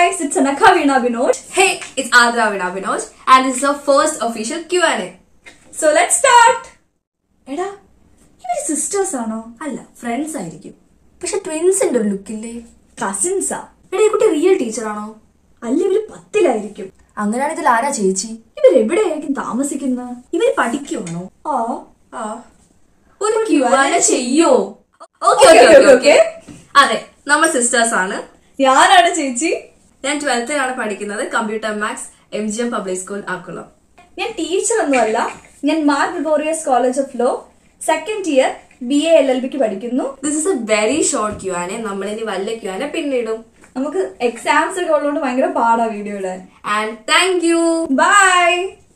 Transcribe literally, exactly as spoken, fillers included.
guys, it's Anagha Binoj. Hey, it's Ardra Binoj and this is our first official Q and A. So let's start. Eda, you sisters ano? Alla, friends ആയിരിക്കും. പക്ഷെ twins ഉണ്ട് ഒരു ലുക്കില്ലേ. Cousins ആ. എടാ ഈ കുട്ടി real teacher ആണോ? അല്ല ഇവര് പത്തിലായിരിക്കും. അങ്ങനെയാണെങ്കിൽ ഇതിൽ ആരാ ചേച്ചി? ഇവർ എവിടെയായിരിക്കും താമസിക്കുന്നത്? ഇവർ പഠിക്കുവാണോ? ആ. ആ. ഒരു Q and A ചെയ്യോ? Okay okay okay okay. അതെ, നമ്മൾ സിസ്റ്റേഴ്സ് ആണ്. ഞാനാണ് ചേച്ചി. ഞാൻ ട്വൽത്തിലാണ് പഠിക്കുന്നത്, computer maths M G M public school Aakkulam. ഞാൻ ടീച്ചർ ഒന്നുമല്ല, ഞാൻ Mar Gregorios college of law second year B A L L ബിക്ക് പഠിക്കുന്നു. This is a very short Q and A. നമ്മളിനി വലിയ Q and A പിന്നിടും. നമുക്ക് എക്സാംസ് ഒക്കെ ഉള്ളതുകൊണ്ട് ഭയങ്കര പാടാ വീഡിയോ ഇടാൻ. And thank you. ബൈ.